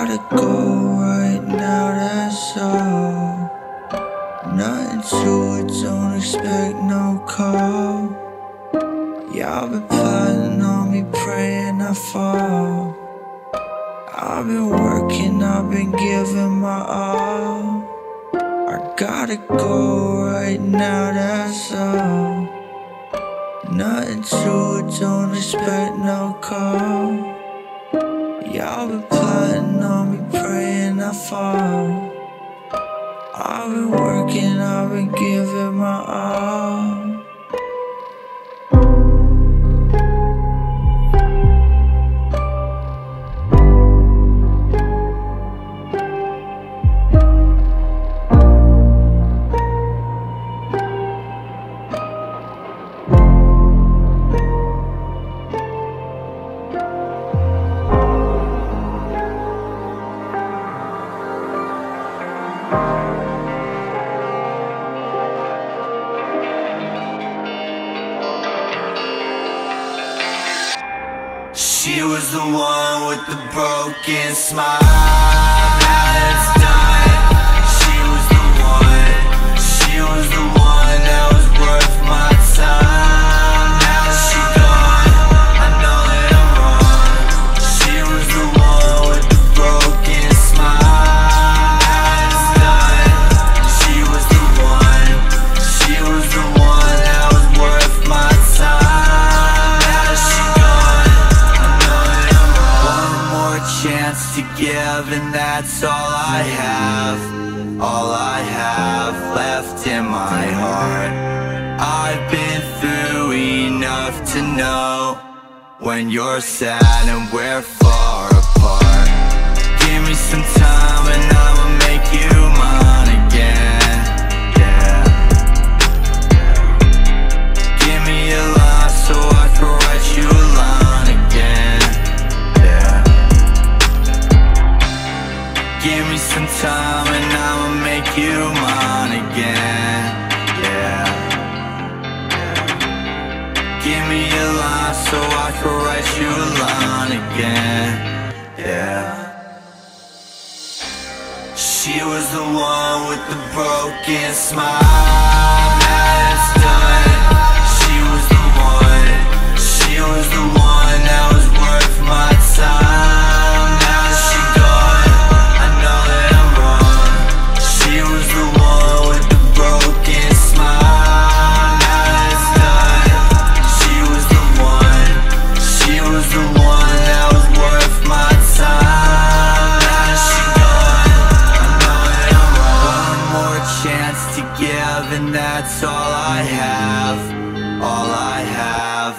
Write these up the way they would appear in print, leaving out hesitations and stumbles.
gotta go right now, that's all. Nothing to it, don't expect no call. Y'all been plotting on me, praying I fall. I've been working, I've been giving my all. I gotta go right now, that's all. Nothing to it, don't expect no call. Y'all been plotting on me, praying I fall. I've been working, I've been giving my all. She was the one with the broken smile. Now it's done. She was the one. She was the one that was worth my time. Now that she gone, I know that I'm wrong. She was the one with the broken smile. Now it's done. She was the one. She was the one that was worth my time. Now that she gone, chance to give, and that's all I have. All I have left in my heart. I've been through enough to know when you're sad and we're far apart. Give me some time and I'ma make you mine again. Yeah. Give me a line so I can write you a line again. Give me some time and I'ma make you mine again. Yeah. Give me a line so I can write you a line again. Yeah. She was the one with the broken smile. Now it's done. She was the one. She was the one that was worth my time. Now that she gone, I know that I'm wrong. She was the one with the broken smile. Now that it's done. She was the one. She was the one that was worth my time. Now that she gone, I know that I'm wrong. One more chance to give, and that's all I have. All I have.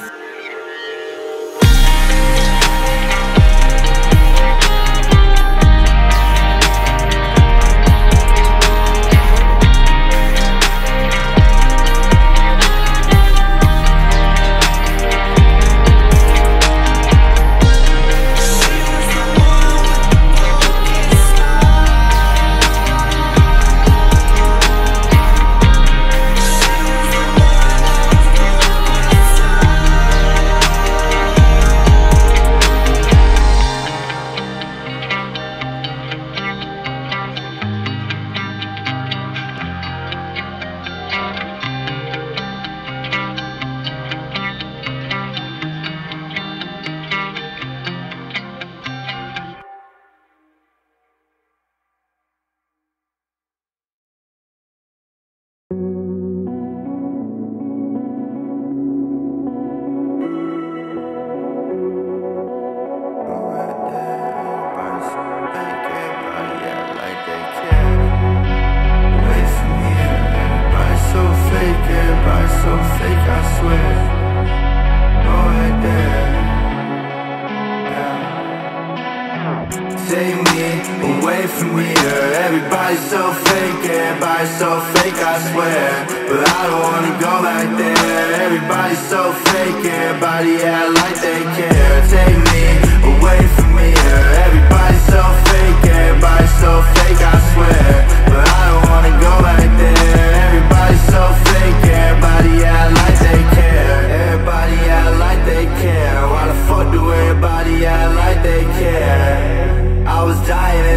Take me away from here. Everybody's so fake, everybody's so fake, I swear. But I don't wanna go back there. Everybody's so fake, everybody act like they care. Take me away from here. Everybody's so fake, everybody's so fake, I swear. But I don't wanna go back there. Everybody's so fake, everybody act like they care. Everybody act like they care. Why the fuck do everybody act like they care? I was dying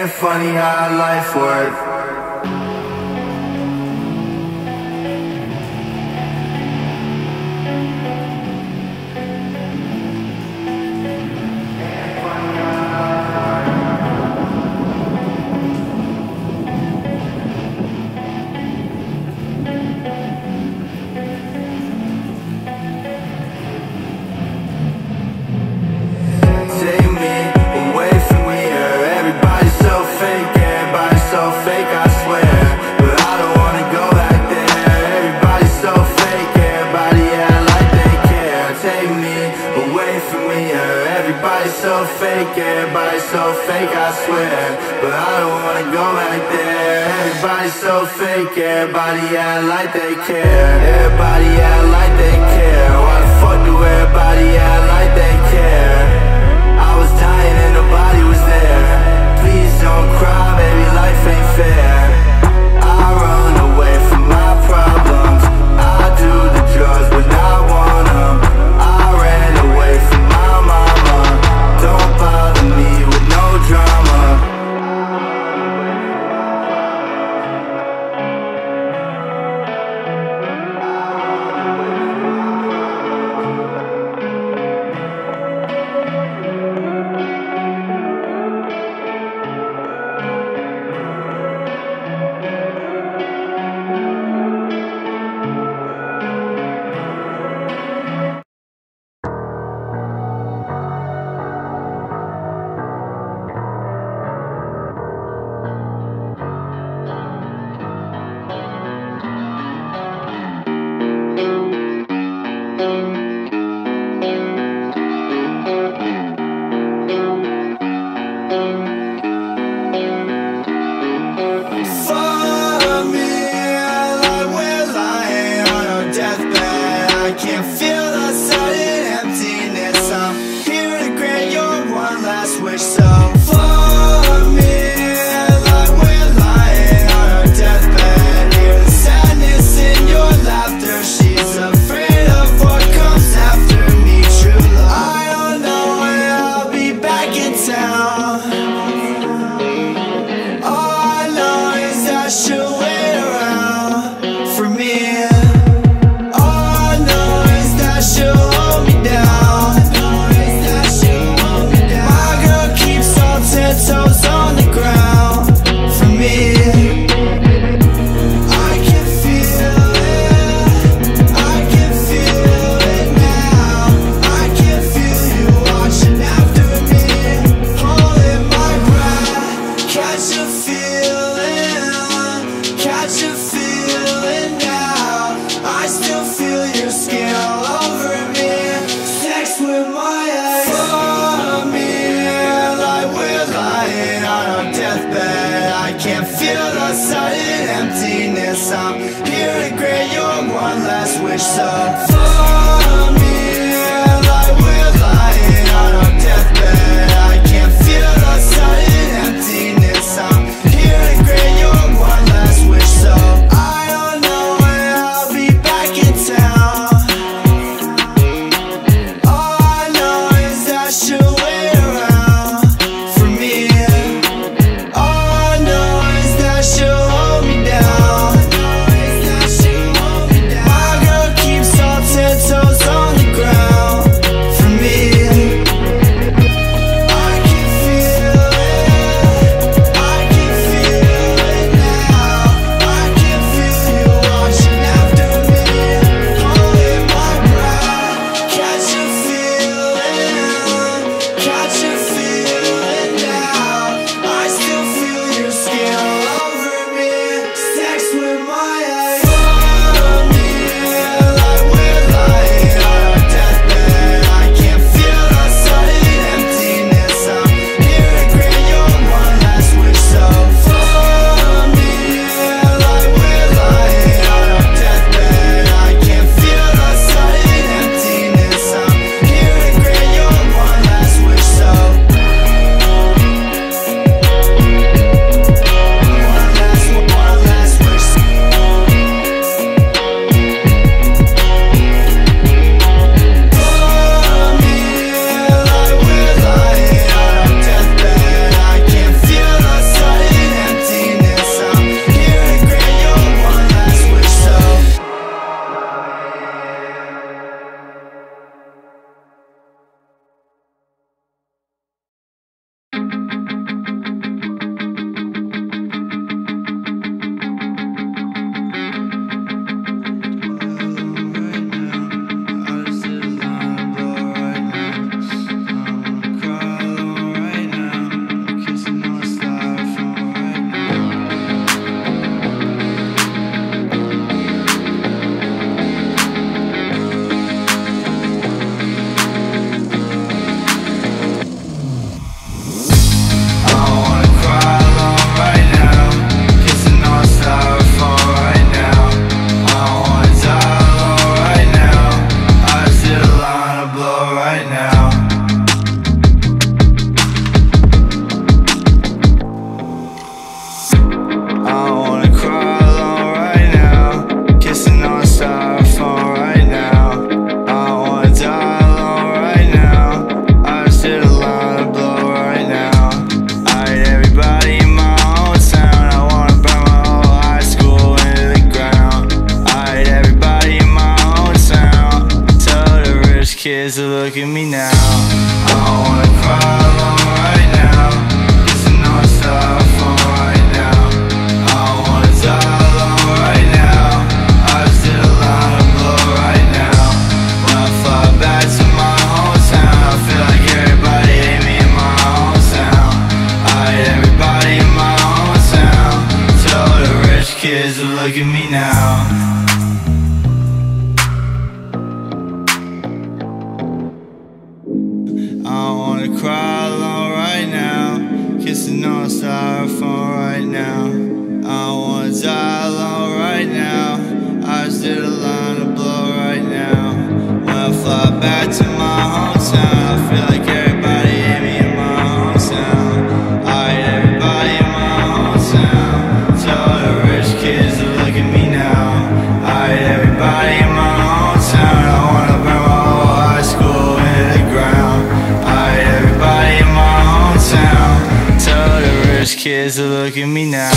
Ain't it funny how life works? Take me away from here. Everybody's so fake, everybody's so fake, I swear. But I don't wanna go back there. Everybody's so fake, everybody act like they care. Take me away from here. Everybody's so fake, everybody's so fake, I swear. But I don't wanna go back there. Everybody's so fake, everybody act like they care. Everybody act like they care. Why the fuck do everybody act like they care? I was dying and nobody was there. Please don't cry, baby, life ain't fair. I run away from my problems. I do the drugs when I want them. I ran away from my mama. Don't bother me with no drama. I'm here to grant your one last wish. So follow me like we're lying on our deathbed. I can't feel the sudden emptiness. I'm here to grant your one last wish. So I don't know when I'll be back in town. All I know is that she'll wait around for me. All I know is that she'll hold me down. My girl keeps all 10 toes look at me now. I don't wanna cry alone right now, kissing on styrofoam right now. I don't wanna die alone right now, I just did a line to blow right now. When I fly back to my hometown, I feel like everybody hate me in my hometown. I hate everybody in my hometown. Tell all the rich kids to look at me now. I hate everybody in my hometown. I wanna burn my whole high school into the ground. I hate everybody in my hometown. Tell all the rich kids to look at me now.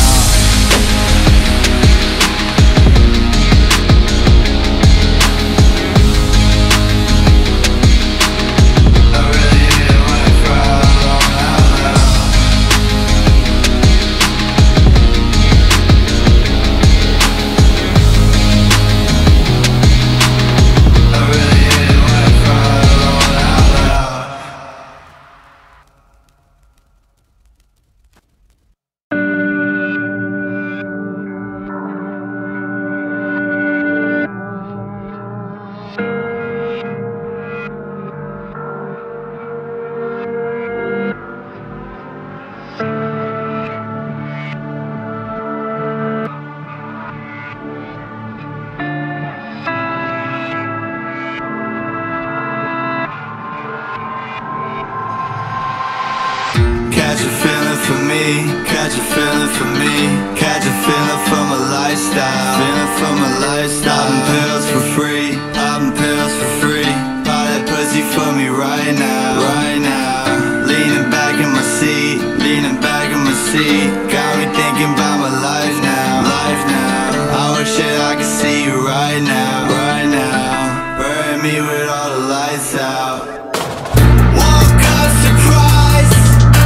Catch a feeling for me, catch a feeling for me, catch a feeling from a lifestyle, feeling from a lifestyle. Popping pills for free, popping pills for free. Pop that pussy for me right now, right now. Leaning back in my seat, leaning back in my seat. Got me thinking about my life now, life now. I wish that I could see you right now, right now. Bury me with all the lights out. Woke up surprised.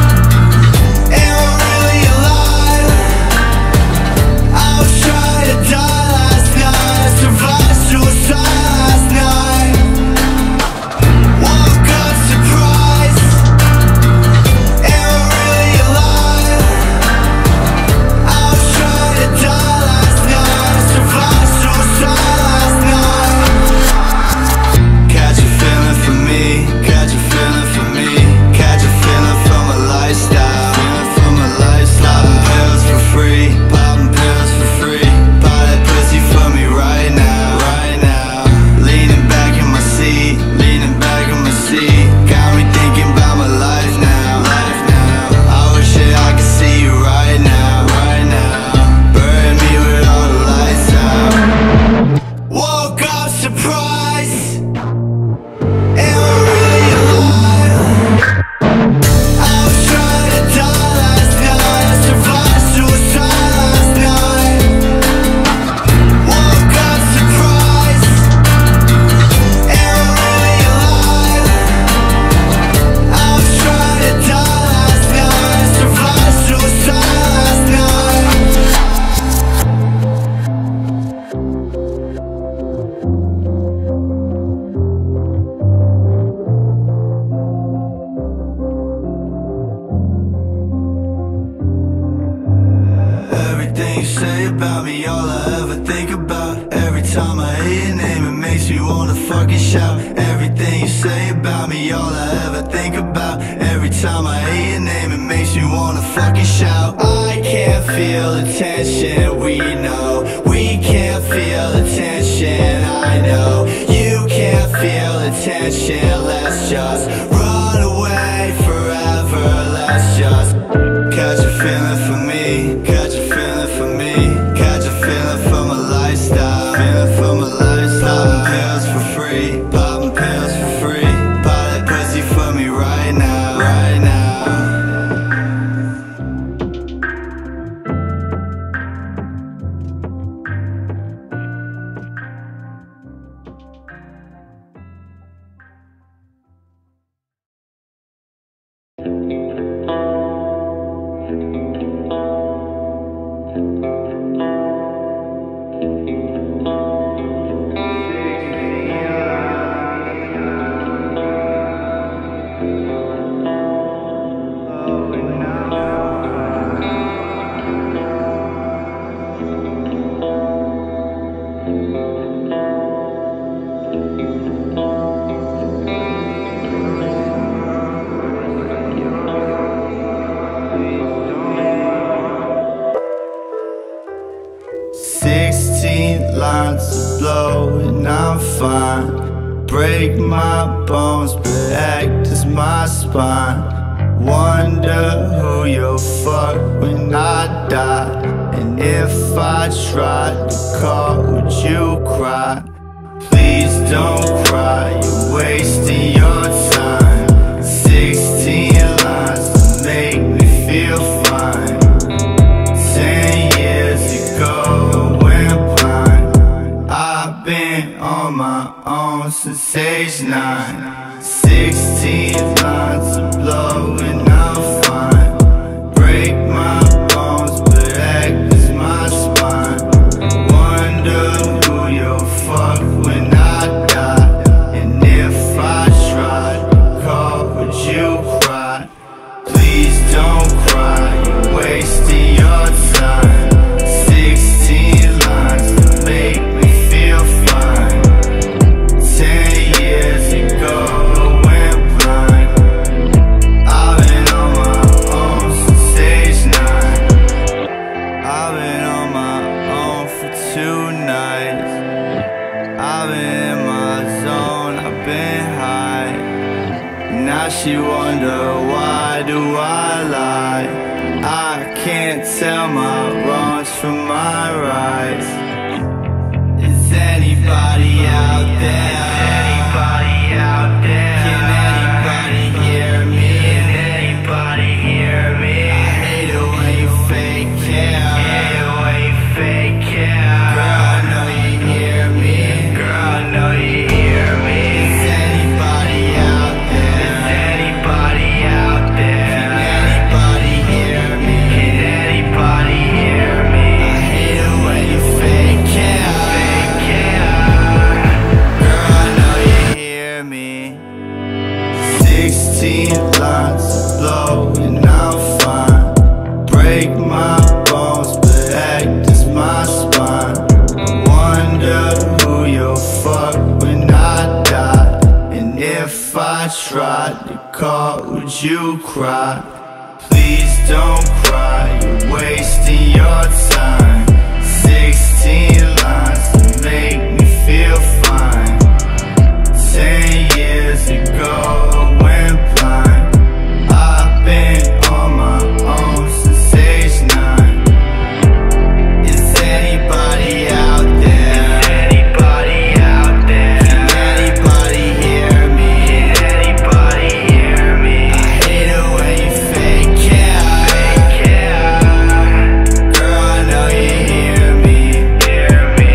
Everything you say about me, all I ever think about. Every time I hear your name, it makes me wanna fucking shout. Everything you say about me, all I ever think about. Every time I hear your name, it makes me wanna fucking shout. I can't feel the tension, we know. We can't feel the tension, I know. You can't feel the tension, let's just run away forever. Let's just catch a feeling for me, catch a feeling for me, catch a feeling from a lifestyle, feeling from a lifestyle. Popping pills for free, popping pills for free. Pop that pussy for me right now, right now. lines to blow and I'm fine. Break my bones but act as my spine. Wonder who you'll fuck when I die. And if I tried to call, would you cry? Please don't cry, you're wasting your time. 16 lines to make me feel fine. 10 years ago I went blind. I've been on my own since age 9. 16 lines to blow and I'm fine. Break my bones but act as my spine. Wonder who you'll fuck when I die. And if I tried to call, would you cry? Please don't cry, you're wasting your time. 16 lines to make me feel fine. 10 years ago I went blind. I've been on my own since age 9. I've been on my own for 2 nights. I've been in my zone, I've been high. Now she wonder, why do I lie? I can't tell my wrongs from my rights. Is anybody out there? Anybody out there? Can anybody hear me? Can anybody hear me? I hate it when you fake care. I hate it when you fake care. Girl, I know you hear me. Girl, I know you hear me. Is anybody out there? Is anybody out there? Can anybody hear me? Can anybody hear me? I hate it when you fake care. Fake care. Girl, I know you hear me. 16 lines to blow and I'm fine. Break my bones but act as my spine. Wonder who you'll fuck when I die. And if I tried to call, would you cry? Please don't cry, you're wasting your time. 16 lines to make me feel fine. 10 years ago I went blind. I've been on my own since age 9. Is anybody out there? Is anybody out there? Can anybody hear me? Can anybody hear me? I hate it when you fake care. Fake care. Girl, I know you hear me. Hear me.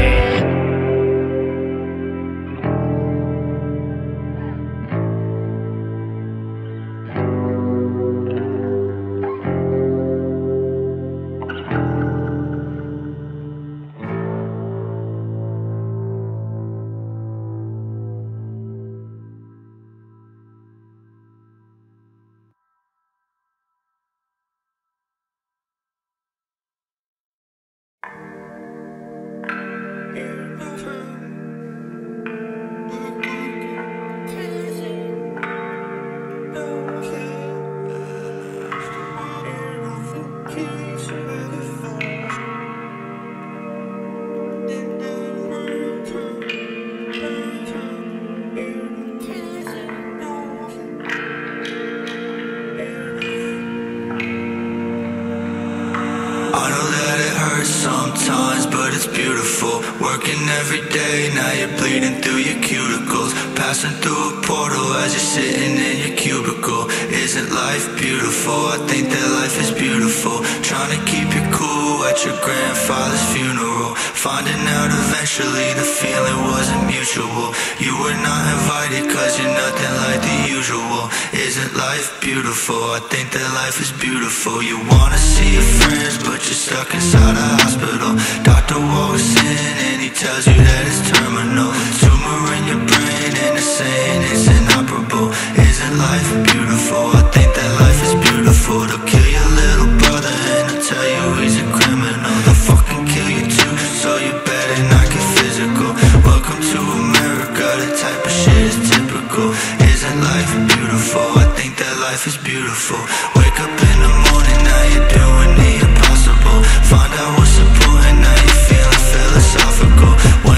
I know that it hurts sometimes, but it's beautiful. Working every day, now you're bleeding through your cuticles. Passing through a portal as you're sitting in your cubicle. Isn't life beautiful? I think that life is beautiful. Trying to keep you cool at your grandfather's funeral. Finding out eventually the feeling wasn't mutual. You were not invited cause you're nothing like the usual. Isn't life beautiful? I think that life is beautiful. You wanna see your friends but you're stuck inside a hospital. Doctor walks in and he tells you that it's terminal. Tumor in your brain and they're saying it's inoperable. Isn't life beautiful? I think that life is beautiful. They'll kill your little brother and they'll tell you he's a criminal. They'll fucking kill you too, so you better not get physical. Welcome to America, the type of shit is typical. Isn't life beautiful? I think that life is beautiful. Wake up in the morning, now you're doing the impossible. Find out what's important, now you're feeling philosophical.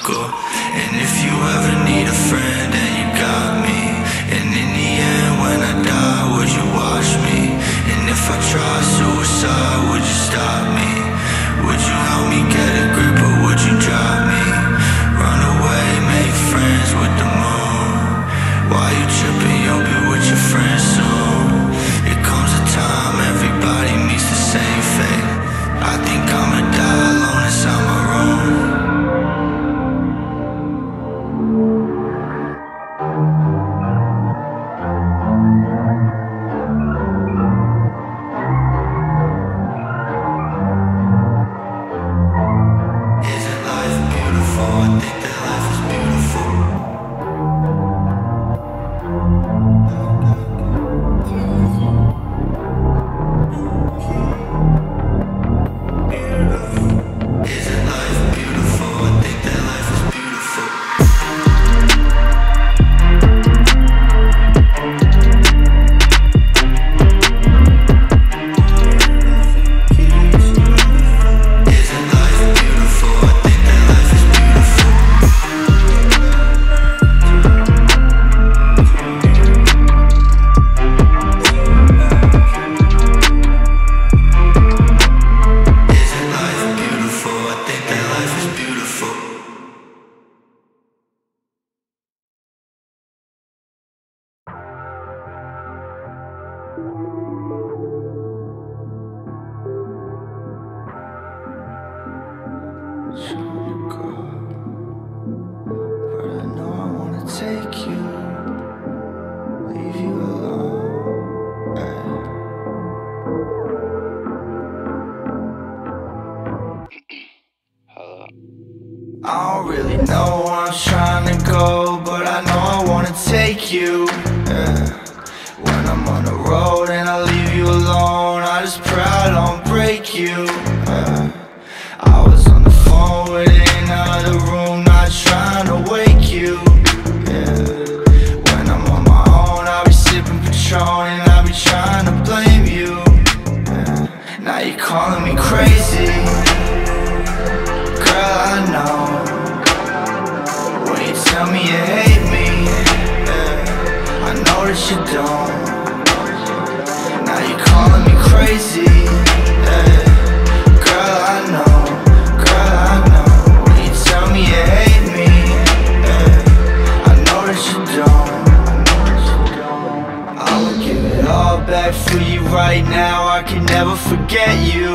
typical. And if you ever need a friend, then you got me. And in the end, when I die, would you watch me? And if I try suicide, would you stop me? Would you help me get a grip, or would you drop me? Run away, make friends with the moon. While you tripping, you'll be with your friends soon. It comes a time everybody meets the same fate. I think I'ma die alone inside my room. Isn't life beautiful? I think that life is beautiful. Isn't life beautiful? I think that life is beautiful. Isn't life beautiful? I think that life is beautiful. Isn't life beautiful? I think that life is beautiful. Show you go, but I know I wanna take you, leave you alone. I don't really know where I'm trying to go, but I know I wanna take you. When I'm on the road and I leave you alone, I just pray I don't break you. I was on the phone with another room, not trying to wake you. When I'm on my own, I'll be sipping Patron and I'll be trying to blame you. Now you're calling me crazy. Girl, I know when you tell me you hate me, I know that you don't. Now you're calling me crazy. Girl, I know when you tell me you hate me, I know that you don't. I would give it all back for you right now, I can never forget you.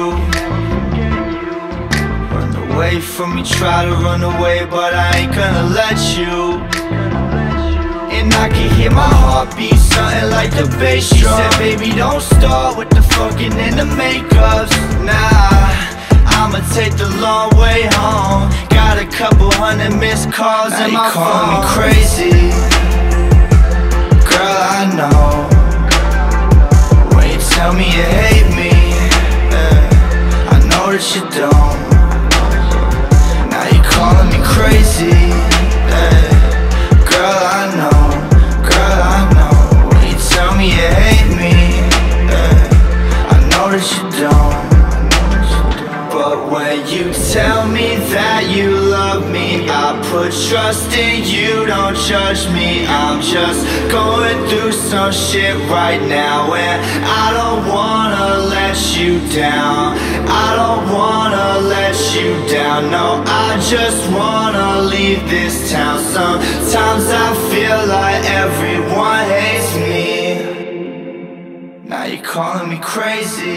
Away from me, try to run away, but I ain't gonna let you. And I can hear my heartbeat, something like the bass drum. She said, baby, don't start with the fucking and the makeups. Nah, I'ma take the long way home. Got a couple hundred missed calls and my phone. Calling me crazy. Girl, I know when you tell me you hate me, I know that you don't. Calling me crazy, girl, I know when you tell me you hate me, I know that you don't. But when you tell me that you love me, I put trust in you, don't judge me. I'm just going through some shit right now, and I don't wanna let you down. I don't wanna let you down, no, I just wanna leave this town. Sometimes I feel like everyone hates me. Now you're calling me crazy.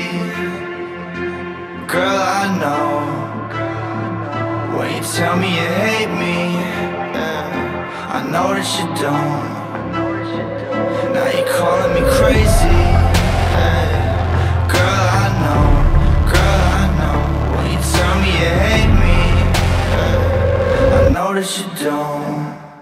Girl, I know when you tell me you hate me, I know that you don't. Now you're calling me crazy. Girl, I know when you tell me you hate me, I know that you don't.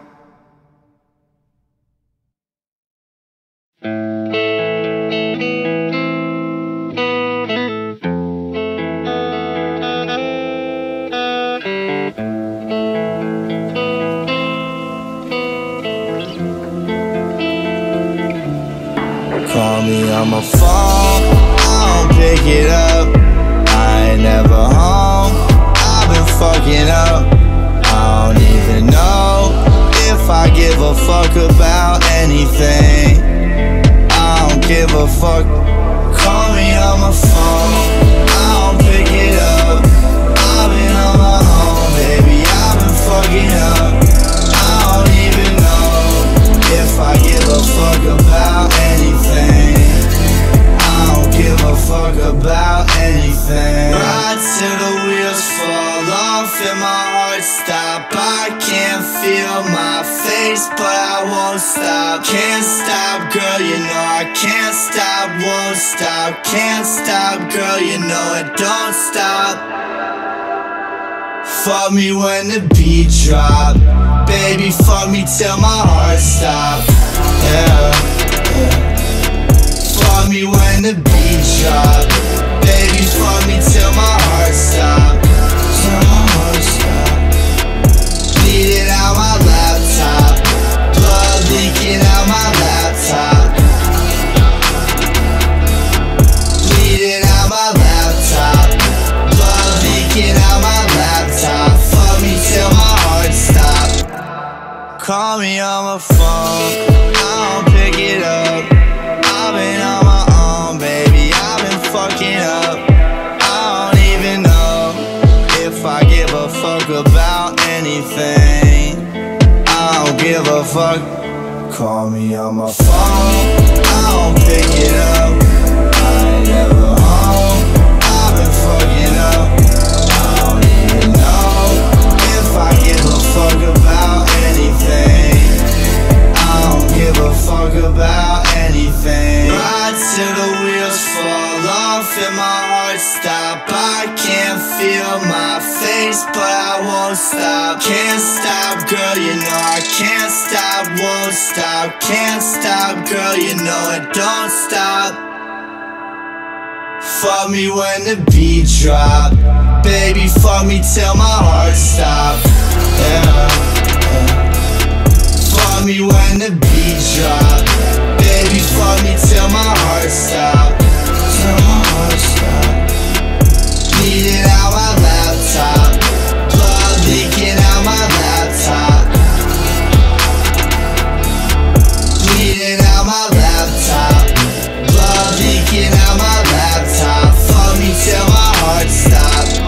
Call me on my phone, I don't pick it up. I ain't never home, I've been fucking up. I don't even to know if I give a fuck about anything. I don't give a fuck. Call me on my phone, I don't pick it up. I've been on my own, baby, I've been fucking up. I don't even know if I give a fuck about anything. I don't give a fuck about anything. Ride till the wheels fall off and my heart stop. I can't feel my face, but I won't stop. Can't stop, girl, you know I can't stop. Won't stop, can't stop, girl, you know it don't stop. Fuck me when the beat drop, baby, fuck me till my heart stop. Yeah. Fuck me when the beat drop, baby, fuck me till my heart stop. Till my heart stop. Bleeding out my laptop, blood leaking out my laptop. Bleeding out my laptop, blood leaking out my laptop. Fuck me till my heart stop. Call me on my phone, I don't pick it up. I've been on my own, baby, I've been fucking up. I don't even know if I give a fuck about anything. I don't give a fuck. Call me on my phone, I don't pick it up. I ain't never home, I've been fucking up. I don't even know if I give a fuck about anything. I don't give a fuck about anything. Ride till the wheels fall off and my heart stop. I can't feel my face, but I won't stop. Can't stop, girl, you know I can't stop. Won't stop, can't stop, girl, you know it don't stop. Fuck me when the beat drop, baby, fuck me till my heart stop. Yeah. Fuck me when the beat drop, baby, fuck me till my heart stop. Till my heart stop. Bleeding out my laptop, blood leaking out my laptop. Bleeding out my laptop, blood leaking out my laptop. Fuck me till my heart stop.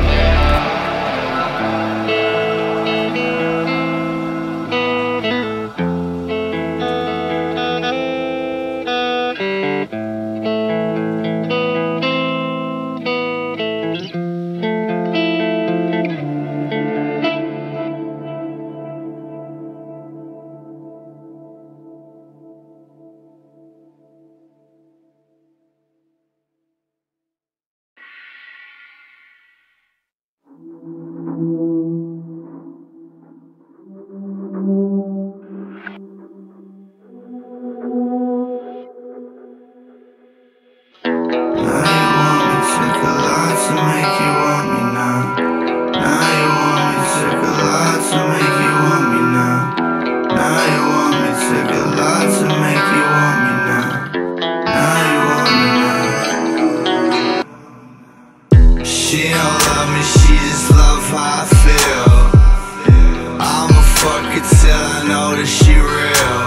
She don't love me, she just love how I feel. I'ma fuck her till I know that she real.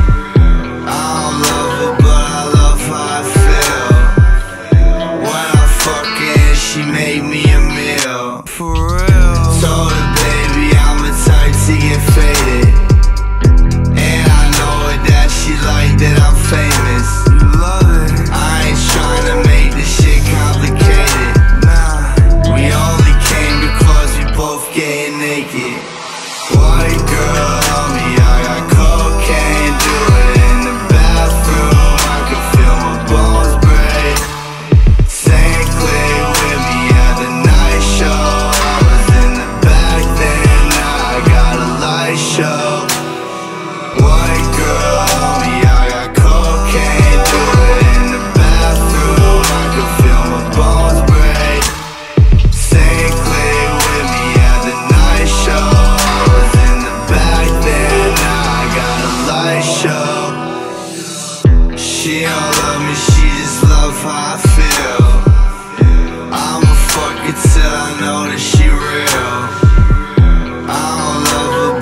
I don't love her, but I love how I feel. When I fuck her and she make me a meal. For real. Told her, baby, I'm the type to get faded, and I know that she like that I'm famous. You love it. I ain't trying to make this shit complicated. We only came because we both getting naked. White girl on me, I got cocaine, do it in the bathroom. I can feel my bones break. Same click with me at the night show. I was in the back then, now I got a light show. White girl on me, I got cocaine, do it in the bathroom. I can feel my bones break. Same click with me at the night show. I was in the back then, now I got a light show. She don't love me, she just love how I feel. I'ma fuck her till I know that she real. I don't love her,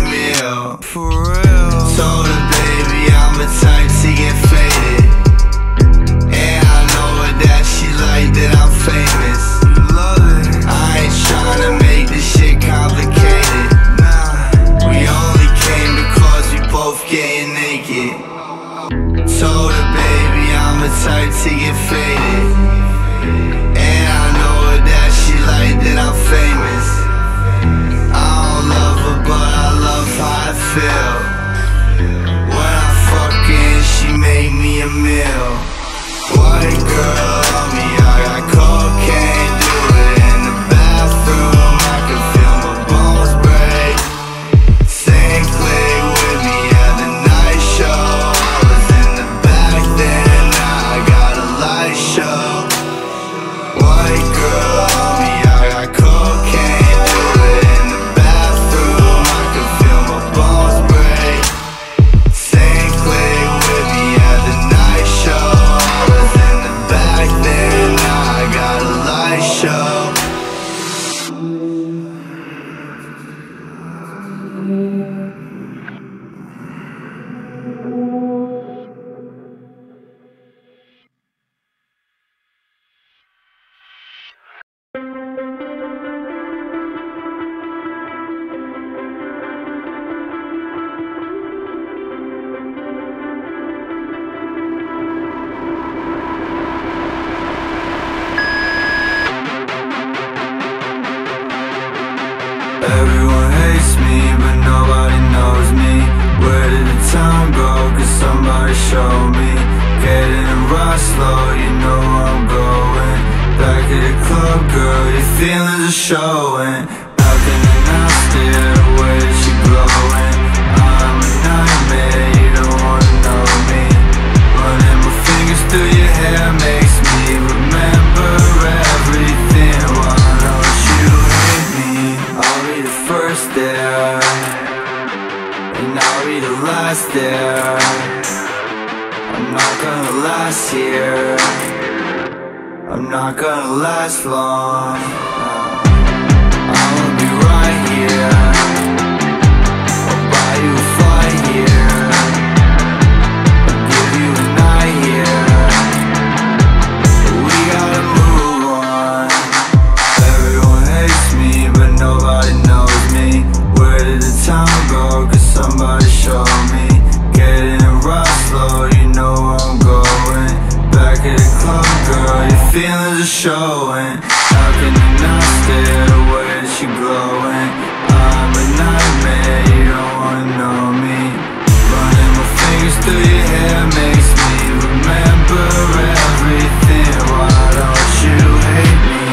meal. For real. Told her, baby, I'm the type to get faded, and I know that she like that I'm famous. Love it. I ain't tryna make this shit complicated. Nah, we only came because we both getting naked. Told her, baby, I'm the type to get faded, and I know that she like that I'm famous. I don't love her, but I love how I feel. When I fuck her, she make me a meal. White girl on me, I got cocaine, do it in the bathroom. I can feel my bones break. Sing click with me at the night show. I was in the back then, now I got a light show. White girl on me, I got cocaine, do it in the bathroom. I can feel my bones break. Sing click with me at the night show. I was in the back then, now I got a light show. Everyone hates me, but nobody knows me. Where did the time go? Could somebody show me? Getting a rush slow, you know where I'm going. Back at the club, girl, your feelings are showing. How can I not steer the way that you're glowing? I'm a nightmare, you don't wanna know me. Running my fingers through your hair makes me remember everything. Why don't you hate me? I'll be the first there, and I'll be the last there. I'm not gonna last here, I'm not gonna last long. I'ma be right here, I'll buy you a flight here, I'll give you a night here, but we gotta move on. Everyone hates me, but nobody knows me. Where did the time go? Could somebody show me? Getting a rush slow, you know where I'm going. Back at the club, girl, your feelings are showing. How can you not stare the way that you're glowing? I'm a nightmare, you don't wanna know me. Running my fingers through your hair makes me remember everything. Why don't you hate me?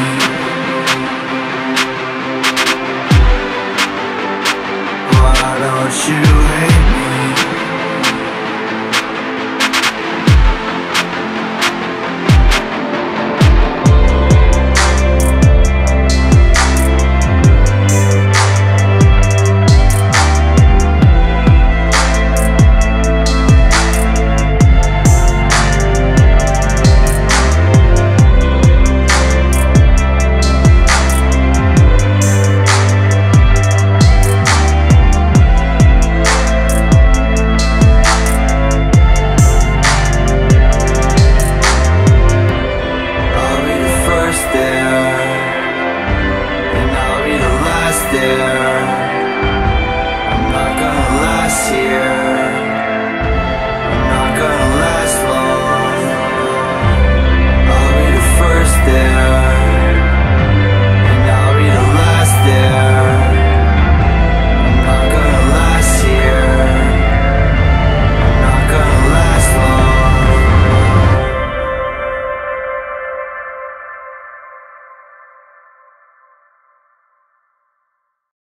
Why don't you hate me?